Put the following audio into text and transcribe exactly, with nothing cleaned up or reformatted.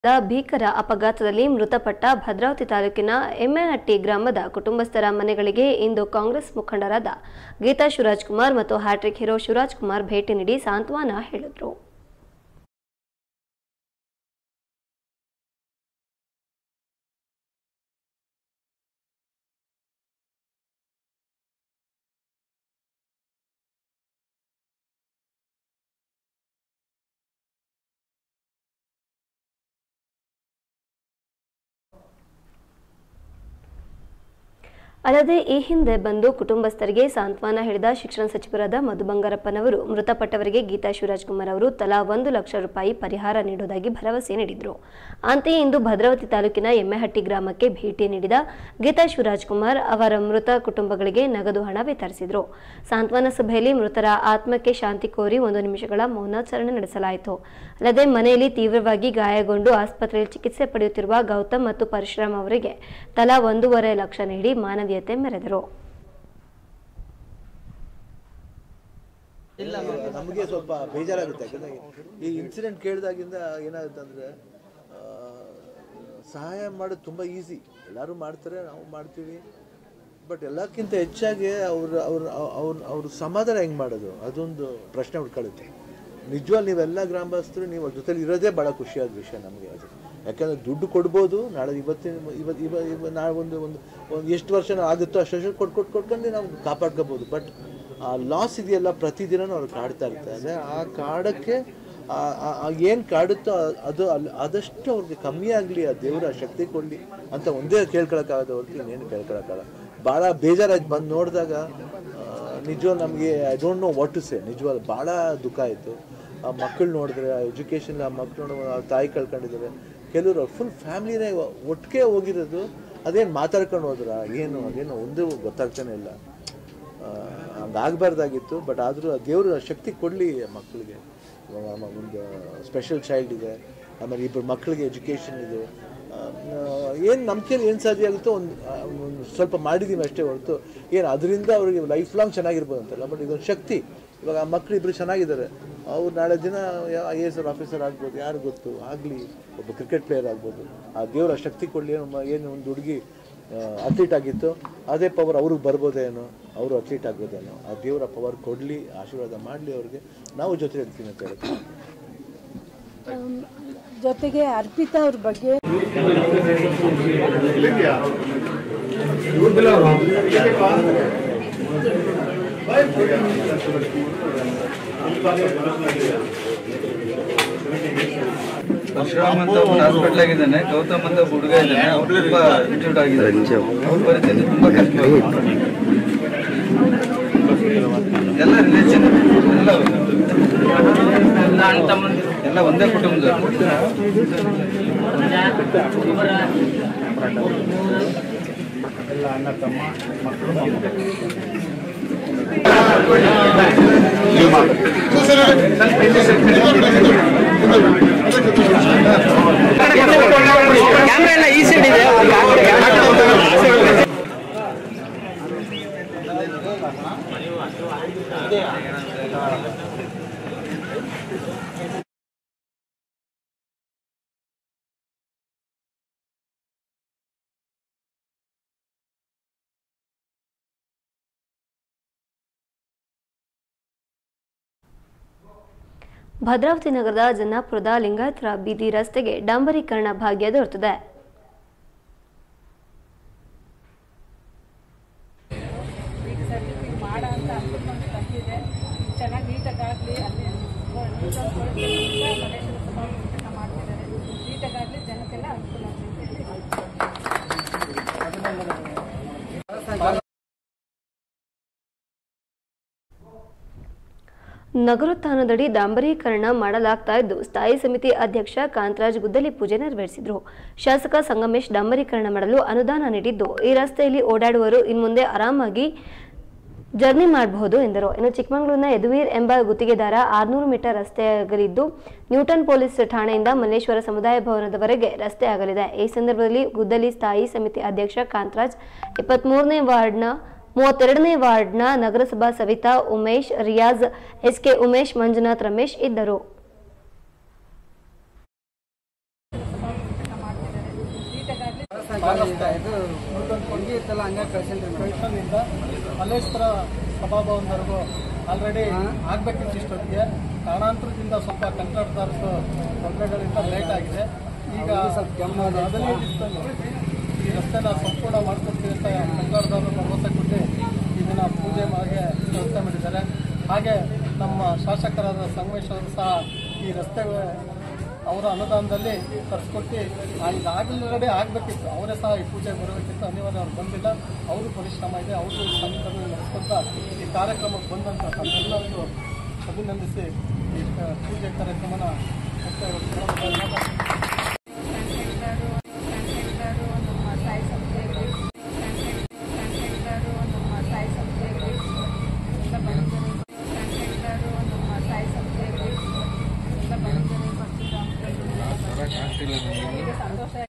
ಭೀಕರ ಅಪಘಾತದಲ್ಲಿ ಮೃತಪಟ್ಟ ಭದ್ರಾವತಿ ತಾಲೂಕಿನ ಎಮ್ಮೆಹಟ್ಟಿ ಗ್ರಾಮದ ಕುಟುಂಬಸ್ಥರ ಮನೆಗಳಿಗೆ ಇಂದು ಕಾಂಗ್ರೆಸ್ ಮುಖಂಡರಾದ ಗೀತಾ ಶಿವರಾಜ್ಕುಮಾರ್ ಮತ್ತು ಹ್ಯಾಟ್ರಿಕ್ ಹೀರೋ ಶಿವರಾಜ್ಕುಮಾರ್ ಭೇಟಿ ನೀಡಿ ಸಾಂತ್ವನ ಹೇಳಿದರು. ಅಲ್ಲದೆ ಈ ಹಿಂದೆ ಬಂದು ಕುಟುಂಬಸ್ಥರಿಗೆ ಸಾಂತ್ವನ ಹೇಳಿದ ಶಿಕ್ಷಣ ಸಚಿವರಾದ ಮಧು ಬಂಗಾರಪ್ಪನವರು ಮೃತಪಟ್ಟವರಿಗೆ ಗೀತಾ ಶಿವರಾಜ್ಕುಮಾರ್ ಅವರು ತಲಾ ಒಂದು ಲಕ್ಷ ರೂಪಾಯಿ ಪರಿಹಾರ ನೀಡುವುದಾಗಿ ಭರವಸೆ ನೀಡಿದರು. ಅಂತೆಯೇ ಇಂದು ಭದ್ರಾವತಿ ತಾಲೂಕಿನ ಎಮ್ಮೆಹಟ್ಟಿ ಗ್ರಾಮಕ್ಕೆ ಭೇಟಿ ನೀಡಿದ ಗೀತಾ ಶಿವರಾಜ್ಕುಮಾರ್ ಅವರ ಮೃತ ಕುಟುಂಬಗಳಿಗೆ ನಗದು ಹಣ ವಿತರಿಸಿದರು. ಸಾಂತ್ವನ ಸಭೆಯಲ್ಲಿ ಮೃತರ ಆತ್ಮಕ್ಕೆ ಶಾಂತಿ ಕೋರಿ ಒಂದು ನಿಮಿಷಗಳ ಮೌನಾಚರಣೆ ನಡೆಸಲಾಯಿತು. ಅಲ್ಲದೆ ಮನೆಯಲ್ಲಿ ತೀವ್ರವಾಗಿ ಗಾಯಗೊಂಡು ಆಸ್ಪತ್ರೆಯಲ್ಲಿ ಚಿಕಿತ್ಸೆ ಪಡೆಯುತ್ತಿರುವ ಗೌತಮ್ ಮತ್ತು ಪರಶುರಾಮ್ ಅವರಿಗೆ ತಲಾ ಒಂದೂವರೆ ಲಕ್ಷ ನೀಡಿ ಮಾನವೀಯತೆ ಮೆರೆದರು. ಇಲ್ಲ ನಮಗೆ ಸ್ವಲ್ಪ ಬೇಜಾರಾಗುತ್ತೆ. ಯಾಕಂದರೆ ಈ ಇನ್ಸಿಡೆಂಟ್ ಕೇಳಿದಾಗಿಂದ ಏನಾಗುತ್ತೆ ಅಂದರೆ ಸಹಾಯ ಮಾಡೋದು ತುಂಬ ಈಸಿ, ಎಲ್ಲರೂ ಮಾಡ್ತಾರೆ, ನಾವು ಮಾಡ್ತೀವಿ. ಬಟ್ ಎಲ್ಲಕ್ಕಿಂತ ಹೆಚ್ಚಾಗಿ ಅವ್ರ ಅವ್ರ ಅವ್ರ ಅವ್ರ ಸಮಾಧಾನ ಹೆಂಗೆ ಮಾಡೋದು ಅದೊಂದು ಪ್ರಶ್ನೆ ಹುಡ್ಕೊಳ್ಳುತ್ತೆ. ನಿಜವಾಗ್ಲೂ ನೀವೆಲ್ಲ ಗ್ರಾಮಸ್ಥರು ನೀವು ಅವ್ರ ಜೊತೆಲಿ ಇರೋದೇ ಭಾಳ ಖುಷಿಯಾದ ವಿಷಯ ನಮಗೆ. ಅದು ಯಾಕಂದರೆ ದುಡ್ಡು ಕೊಡ್ಬೋದು, ನಾಳೆ ಇವತ್ತಿನ ಇವತ್ತು ಇವ ಇವ ನಾಳೆ ಒಂದು ಒಂದು ಒಂದು ಎಷ್ಟು ವರ್ಷ ಆಗುತ್ತೋ ಅಷ್ಟು ಕೊಟ್ಟು ಕೊಟ್ಟು ಕೊಟ್ಕೊಂಡು ನಾವು ಕಾಪಾಡ್ಕೋಬೋದು. ಬಟ್ ಆ ಲಾಸ್ ಇದೆಯಲ್ಲ ಪ್ರತಿದಿನವೂ ಅವ್ರು ಕಾಡ್ತಾ ಇರ್ತಾರೆ. ಆ ಕಾಡಕ್ಕೆ ಏನು ಕಾಡುತ್ತೋ ಅದು ಅಲ್ಲಿ ಆದಷ್ಟು ಅವ್ರಿಗೆ ಕಮ್ಮಿ ಆಗಲಿ, ಆ ದೇವರ ಶಕ್ತಿ ಕೊಡಲಿ ಅಂತ ಒಂದೇ ಕೇಳ್ಕೊಳಕ್ಕಾಗದ ಹೊರತು ಇನ್ನೇನು ಕೇಳ್ಕೊಳಕ್ಕಾಗಲ್ಲ. ಭಾಳ ಬೇಜಾರಾಯ್ತು ಬಂದು ನೋಡಿದಾಗ. ನಿಜವಾಗ ನಮಗೆ I don't know what to say. ನಿಜವಾಗ ಭಾಳ ದುಃಖ ಆಯಿತು. ಆ ಮಕ್ಕಳು ನೋಡಿದ್ರೆ ಆ ಎಜುಕೇಷನ್, ಆ ಮಕ್ಕಳು ತಾಯಿ ಕಳ್ಕೊಂಡಿದ್ದಾರೆ, ಕೆಲವರು ಫುಲ್ ಫ್ಯಾಮಿಲಿನೇ ಒಟ್ಟಿಗೆ ಹೋಗಿರೋದು. ಅದೇನು ಮಾತಾಡ್ಕೊಂಡು ಹೋದ್ರ ಏನು ಅದೇನು ಒಂದು ಗೊತ್ತಾಗ್ತಾನೆ ಇಲ್ಲ. ಹಂಗಾಗಬಾರ್ದಾಗಿತ್ತು. ಬಟ್ ಆದರೂ ಆ ದೇವರು ಶಕ್ತಿ ಕೊಡಲಿ ಮಕ್ಕಳಿಗೆ. ಒಂದು ಸ್ಪೆಷಲ್ ಚೈಲ್ಡ್ ಇದೆ, ಆಮೇಲೆ ಇಬ್ಬರು ಮಕ್ಕಳಿಗೆ ಎಜುಕೇಷನ್ ಇದೆ. ಏನು ನಮ್ಮ ಕೈಲಿ ಏನು ಸಾಧ್ಯ ಆಗುತ್ತೋ ಒಂದು ಒಂದು ಸ್ವಲ್ಪ ಮಾಡಿದ್ದೀವಿ ಅಷ್ಟೇ ಹೊರತು ಏನು ಅದರಿಂದ ಅವ್ರಿಗೆ ಲೈಫ್ ಲಾಂಗ್ ಚೆನ್ನಾಗಿರ್ಬೋದು ಅಂತಲ್ಲ. ಬಟ್ ಇದೊಂದು ಶಕ್ತಿ. ಇವಾಗ ಆ ಮಕ್ಕಳು ಇಬ್ಬರು ಚೆನ್ನಾಗಿದ್ದಾರೆ, ಅವ್ರು ನಾಳೆ ದಿನ ಐ ಎ ಎಸ್ ಆಫೀಸರ್ ಆಗ್ಬೋದು, ಯಾರು ಗೊತ್ತು, ಆಗಲಿ ಒಬ್ಬ ಕ್ರಿಕೆಟ್ ಪ್ಲೇಯರ್ ಆಗ್ಬೋದು. ಆ ದೇವರ ಶಕ್ತಿ ಕೊಡಲಿ. ಏನು ಒಂದು ಹುಡುಗಿ ಅಥ್ಲೀಟ್ ಆಗಿತ್ತು, ಅದೇ ಪವರ್ ಅವ್ರಿಗೆ ಬರ್ಬೋದೇನೋ, ಅವರು ಅಥ್ಲೀಟ್ ಆಗ್ಬೋದೇನೋ. ಆ ದೇವರ ಪವರ್ ಕೊಡಲಿ, ಆಶೀರ್ವಾದ ಮಾಡಲಿ ಅವ್ರಿಗೆ. ನಾವು ಜೊತೆ ಇರ್ತೀನಿ ಅಂತ ಹೇಳ್ತೀವಿ. ಜೊತೆಗೆ ಅರ್ಪಿತಾ ಅವ್ರ ಬಗ್ಗೆ ಪರಶುರಾಮ್ ಅಂತ ಒಂದು ಹಾಸ್ಪಿಟಲ್ ಆಗಿದ್ದಾನೆ, ಗೌತಮ್ ಅಂತ ಹುಡುಗ ಇದ್ದಾನೆ, ಅವ್ರು ತುಂಬ ಇಂಜೂರ್ಡ್ ಆಗಿದ್ದಾರೆ. ಅವ್ರ ಪರಿಸ್ಥಿತಿ ತುಂಬ ಕಷ್ಟ. ಎಲ್ಲ ರಿಲೇಷನ್ ಎಲ್ಲ ಎಲ್ಲ ಒಂದೇ ಕುಟುಂಬದವರು. ಎಲ್ಲ ಅಣ್ಣ ತಮ್ಮ ಮಕ್ಕಳು ಕ್ಯಾಮ್ರಾ ಎಲ್ಲ ಈ ಸೈಡ್ ಇದೆ. ಭದ್ರಾವತಿ ನಗರದ ಜನ್ನಾಪುರದ ಲಿಂಗಾಯತರ ಬೀದಿ ರಸ್ತೆಗೆ ಡಾಂಬರೀಕರಣ ಭಾಗ್ಯ ದೊರೆತಿದೆ. ನಗರೋತ್ಥಾನದಡಿ ಡಾಂಬರೀಕರಣ ಮಾಡಲಾಗ್ತಾ ಇದ್ದು ಸ್ಥಾಯಿ ಸಮಿತಿ ಅಧ್ಯಕ್ಷ ಕಾಂತರಾಜ್ ಗುದ್ದಲಿ ಪೂಜೆ ನೆರವೇರಿಸಿದರು. ಶಾಸಕ ಸಂಗಮೇಶ್ ಡಾಂಬರೀಕರಣ ಮಾಡಲು ಅನುದಾನ ನೀಡಿದ್ದು ಈ ರಸ್ತೆಯಲ್ಲಿ ಓಡಾಡುವವರು ಇನ್ಮುಂದೆ ಆರಾಮಾಗಿ ಜರ್ನಿ ಮಾಡಬಹುದು ಎಂದರು. ಇನ್ನು ಚಿಕ್ಕಮಗಳೂರಿನ ಯದುವೀರ್ ಎಂಬ ಗುತ್ತಿಗೆದಾರ ಆರುನೂರು ಮೀಟರ್ ರಸ್ತೆ ಆಗಲಿದ್ದು ನ್ಯೂಟನ್ ಪೊಲೀಸ್ ಠಾಣೆಯಿಂದ ಮಲ್ಲೇಶ್ವರ ಸಮುದಾಯ ಭವನದವರೆಗೆ ರಸ್ತೆ ಆಗಲಿದೆ. ಈ ಸಂದರ್ಭದಲ್ಲಿ ಗುದ್ದಲಿ ಸ್ಥಾಯಿ ಸಮಿತಿ ಅಧ್ಯಕ್ಷ ಕಾಂತರಾಜ್, ಇಪ್ಪತ್ಮೂರನೇ ವಾರ್ಡ್ನ ಮೂವತ್ತೆರಡನೇ ವಾರ್ಡ್ನ ನಗರಸಭಾ ಸವಿತಾ, ಉಮೇಶ್, ರಿಯಾಜ್, ಎಸ್ಕೆ ಉಮೇಶ್, ಮಂಜುನಾಥ್, ರಮೇಶ್ ಇದ್ದರು. ಕೈಸನ್ನಿಂದ ಮಲ್ಲೇಶ್ವರ ಸಭಾಭವನವರೆಗೂ ಆಲ್ರೆಡಿ ಆಗಬೇಕಿತ್ತು ಇಷ್ಟೊತ್ತಿಗೆ. ಕಾರಣಾಂತರದಿಂದ ಸ್ವಲ್ಪ ಕಂಟ್ರಾಕ್ಟರ್ಸ್ ತೊಂದರೆಗಳಿಂದ ಲೇಟ್ ಆಗಿದೆ. ಈಗ ಹದಿನೈದು ದಿವಸದಲ್ಲಿ ಈ ರಸ್ತೆನ ಸಂಪೂರ್ಣ ಮಾಡ್ಕೊಡ್ತೀವಿ ಅಂತ ಕಂಟ್ರಾಕ್ಟರ್ದವರು ಭರವಸೆ ಕೊಟ್ಟು ಇದನ್ನು ಪೂಜೆ ಮಾಡಿ ವ್ಯವಸ್ಥೆ ಮಾಡಿದ್ದಾರೆ. ಹಾಗೆ ನಮ್ಮ ಶಾಸಕರಾದ ಸಂಗಮೇಶ್ವರರು ಸಹ ಈ ರಸ್ತೆ ಅವರ ಅನುದಾನದಲ್ಲಿ ತರಿಸ್ಕೊಟ್ಟು ಇದಾಗಲೇ ಆಗಬೇಕಿತ್ತು. ಅವರೇ ಸಹ ಈ ಪೂಜೆ ಬರಬೇಕಿತ್ತು, ಅನಿವಾರ್ಯ ಅವ್ರು ಬಂದಿಲ್ಲ. ಅವರು ಪರಿಶ್ರಮ ಇದೆ, ಅವರು ಸಂಘಟನೆ ನಡೆಸ್ಕೊಂತ ಈ ಕಾರ್ಯಕ್ರಮಕ್ಕೆ ಬಂದಂಥ ತಮ್ಮೆಲ್ಲರಿಗೂ ಅಭಿನಂದಿಸಿ ಈ ಪೂಜೆ ಕಾರ್ಯಕ್ರಮನ ಮತ್ತೆ ಸಂತೋಷ